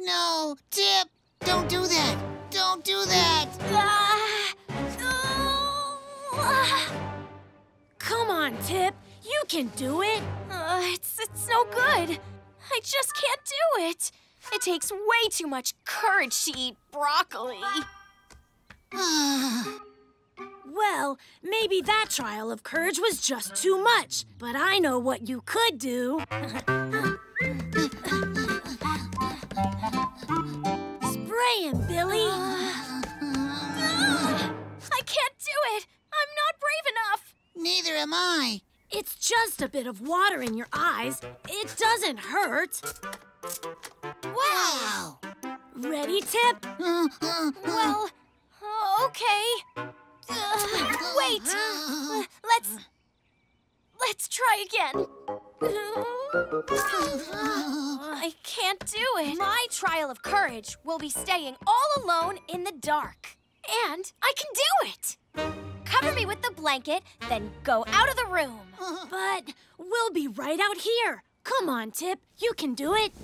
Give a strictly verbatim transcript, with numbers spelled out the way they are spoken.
No, Tip, don't do that. Don't do that. Ah! Ah! Come on, Tip. You can do it. Uh, it's, it's no good. I just can't do it. It takes way too much courage to eat broccoli. Well, maybe that trial of courage was just too much. But I know what you could do. Spray him, Billy. I can't do it. I'm not brave enough. Neither am I. It's just a bit of water in your eyes. It doesn't hurt. Wow. Ready, Tip? Well, okay. Uh, wait. Uh, let's... Let's try again. I can't do it. My trial of courage will be staying all alone in the dark. And I can do it. Cover me with the blanket, then go out of the room. But we'll be right out here. Come on, Tip. You can do it.